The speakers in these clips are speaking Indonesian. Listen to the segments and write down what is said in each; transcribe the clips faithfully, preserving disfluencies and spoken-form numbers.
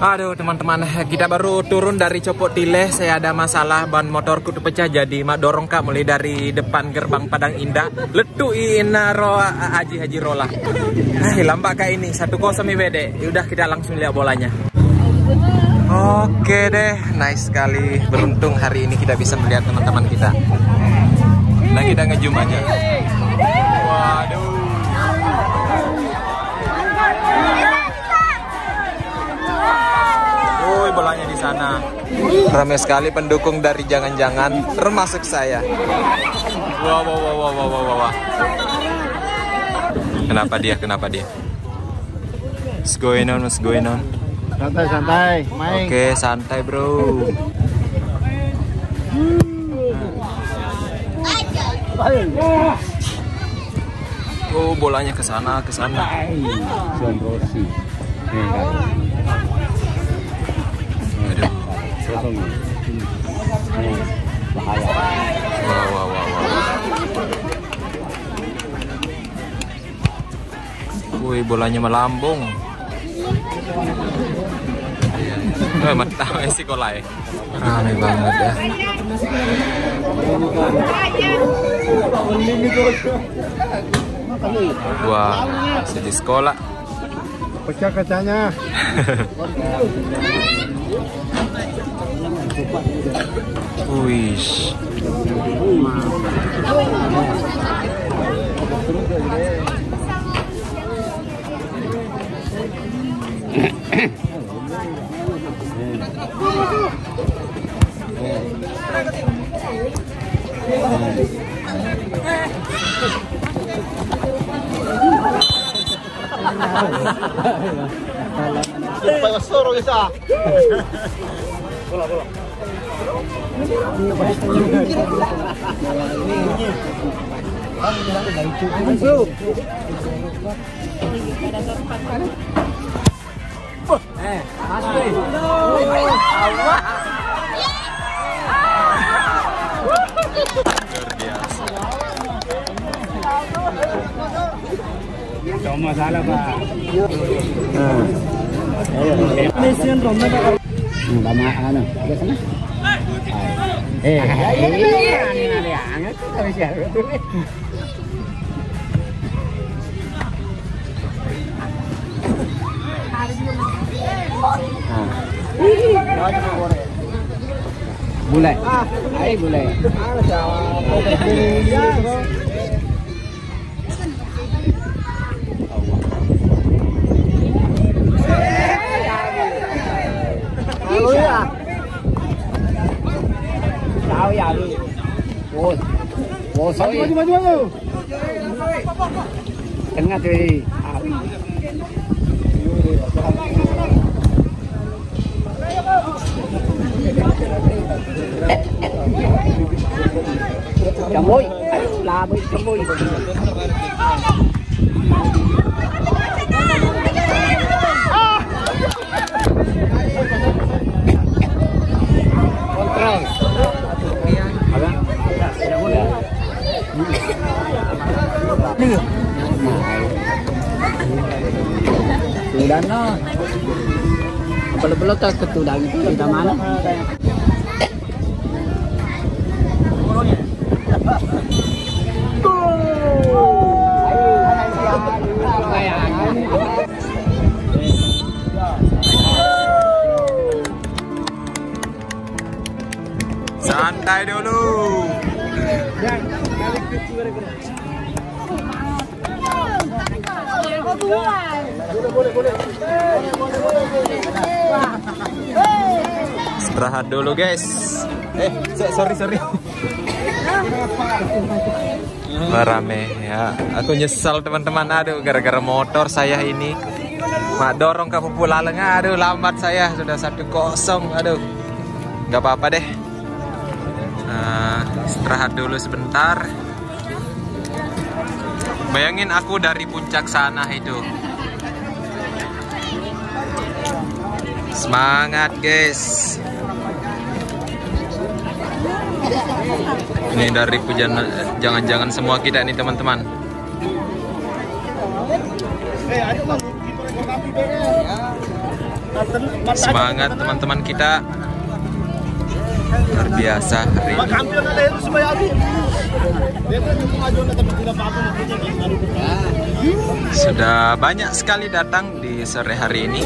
Aduh teman-teman, kita baru turun dari Copot Tileh. Saya ada masalah ban motorku tuh pecah, jadi mak dorong kak mulai dari depan gerbang Padang Indah. Letuin ro Haji Haji Rola. Ah, lambat kak ini satu kosong W D. Udah kita langsung lihat bolanya. Oke deh, nice sekali. Beruntung hari ini kita bisa melihat teman-teman kita. Nah kita ngezoom aja. Waduh. Woi, bolanya di sana. Ramai sekali pendukung dari jangan-jangan, termasuk saya. Wow, wow, wow, wow, wow, wow, wow. Kenapa dia? Kenapa dia? What's going on? What's going on? Santai, santai, main. Oke, santai bro. Oh, bolanya ke sana, ke sana. John Rossi. Aduh. Bahaya. Wah, wah, wah, wah. Wih, bolanya melambung. Eh, mata Messi kolai. Aneh banget ya. Wah, masih di sekolah. Pecah kacanya. Wih. Pasoro isa. Bola bola. Eh, asli. Allah. Cuma salah pak. Mesin romnya pak. Lama ano? Ada sana? Eh, ini ada hangat kita bisa. Bule, ay bule. Tahu ya lu. Woi. Woi, maju maju maju. Tengah tuh. Camoy, laboy camoy. Kontrol. Apa? Tidak boleh. Nih. Sudah no. Belum-belum tak ketudang itu kita mana? Santai dulu. Istirahat dulu guys. Eh, sorry sorry. Rame ya. Aku nyesal teman-teman. Aduh, gara-gara motor saya ini. Mak dorong ke Pupulaleng. Aduh, lambat saya. Sudah satu kosong. Aduh, nggak apa-apa deh. Nah, istirahat dulu sebentar. Bayangin aku dari puncak sana itu. Semangat guys. Ini dari pujian jangan-jangan semua kita nih teman-teman. Semangat teman-teman kita. Luar biasa hari ini. Sudah banyak sekali datang di sore hari ini.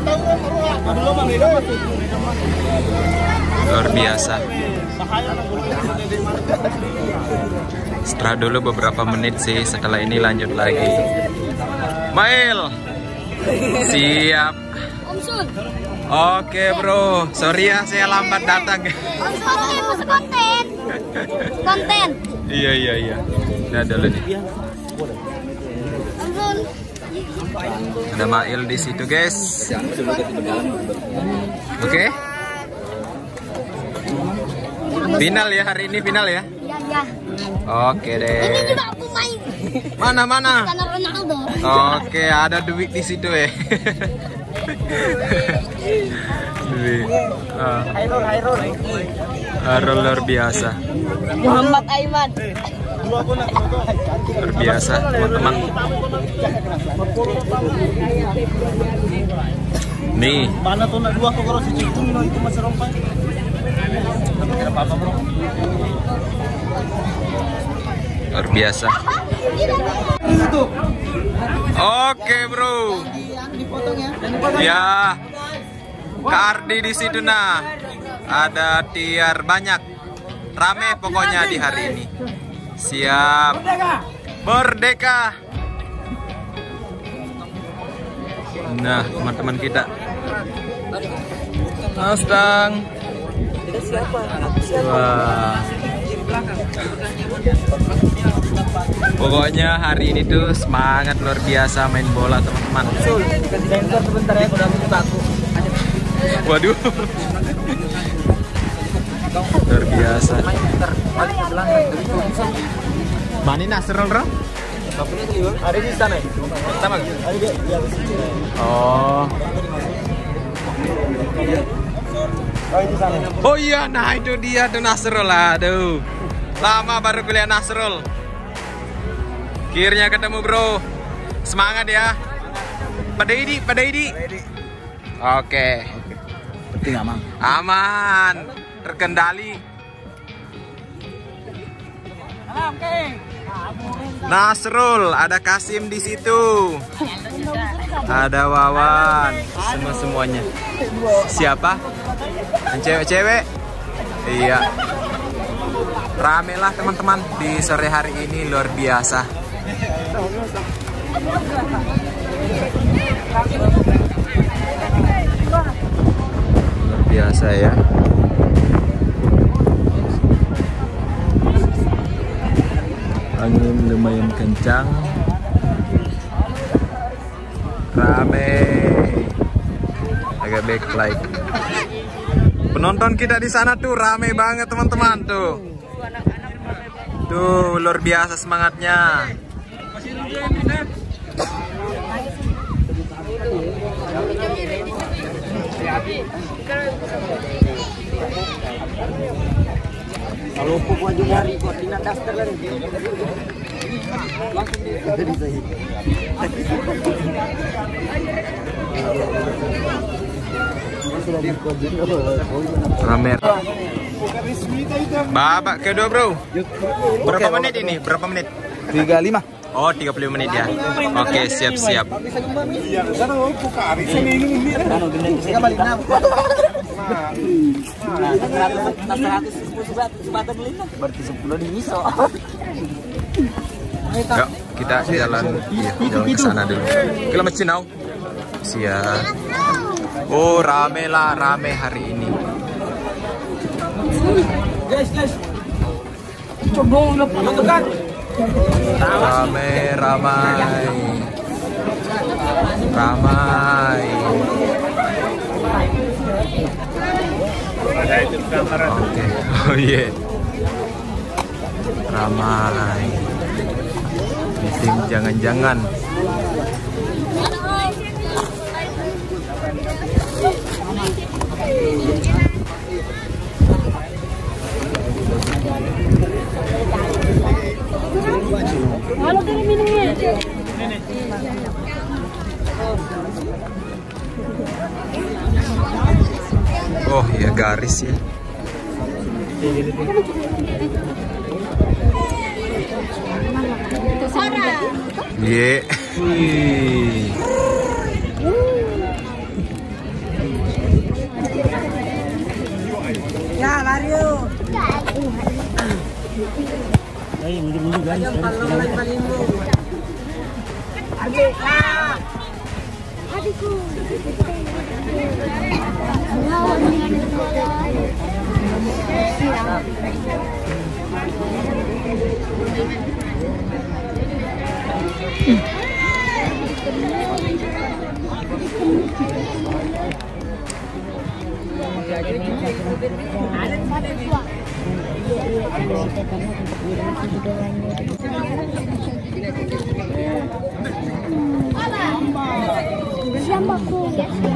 Luar biasa. Setelah dulu beberapa menit sih, setelah ini lanjut lagi. Mail. Siap. Oke bro, sorry ya saya lambat datang. Konten, konten. Iya iya iya. Nah dulu nih. Ada Mail di situ guys. Oke. Final ya hari ini final ya. Iya iya. Oke deh. Ini juga aku main. Mana mana? Karena Ronaldo. Oke ada duit di situ ya. Hairul, Hairul, Hairul luar biasa. Muhammad Aiman. Luar biasa teman-teman. Nih. Mana tuh nak dua kok kalau si Ciku itu masih rompak. Tapi kira apa bro? Luar biasa. Oke bro. Ya, Kak Ardi di situ nah. Ada tiar banyak. Rame pokoknya di hari ini. Siap. Merdeka. Nah, teman-teman kita. Mustang. Wah. Pokoknya hari ini tuh semangat luar biasa main bola teman-teman. Sebentar ya, udah minta aku. Waduh. Luar biasa. Mana Nasrul, Bro? Ada di sana. Sama. Ada di Oh. Oh, di sana. Oh iya, nah itu dia tuh Nasrul. Aduh. Lama baru kuliah Nasrul. Akhirnya ketemu bro. Semangat ya. Pada ini, pada ini. Oke. Penting aman. Aman. Terkendali. Nasrul, ada Kasim di situ. Ada Wawan, semua semuanya. Siapa? Yang cewek-cewek? Iya. Rame lah teman-teman di sore hari ini luar biasa. Luar biasa ya. Angin lumayan kencang. Rame. Agak backlight. Penonton kita di sana tuh rame banget teman-teman tuh. Tuh luar biasa semangatnya. Kalau pokok aja nyari kok tinggal daftar lagi. Langsung di Ramer. Babak kedua bro. Berapa menit ini? Berapa menit? tiga puluh lima. Oh tiga puluh menit ya. Oke siap siap. Berarti sepuluh di miso. Yuk kita jalan, iya, jalan ke sana dulu. Kita masjid now. Siap. Oh rame lah, rame hari ini. Guys guys. Coba tekan. Ramai, ramai, ramai. Oke, oh iya, ramai. Meeting jangan-jangan. Halo, kini minumnya. Oh ya garis ya. Ye. Ya, lari yuk. Ayo, mundur-mundur kan. Adikku. Siapaku?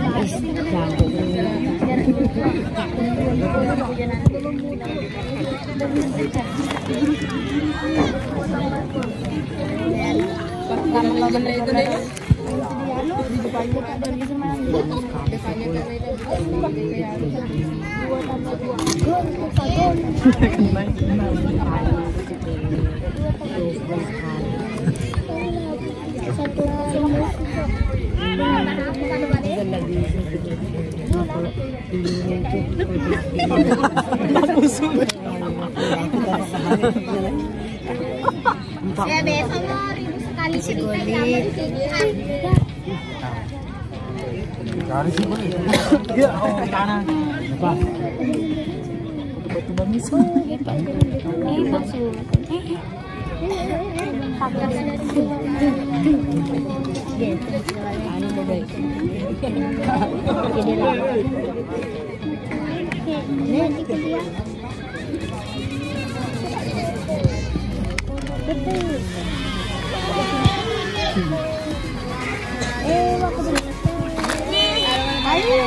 Ya biasa mah ribu sekali sih Garis sih boleh. Iya, oh tanah. Apa? Batu bamis. Eh, masuk. Eh, aku belum. Ayo.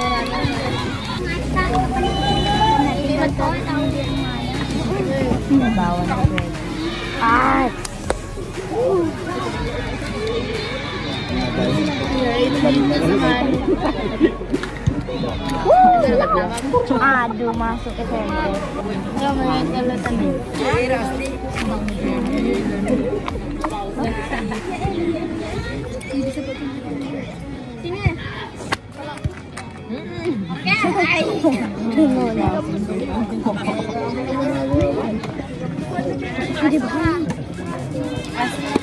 Ini betul tahu dia mana. Bawa gue. Ah. Aduh, masuk ke sana. Enggak mau kalau tadi. Sini. Oke. Jadi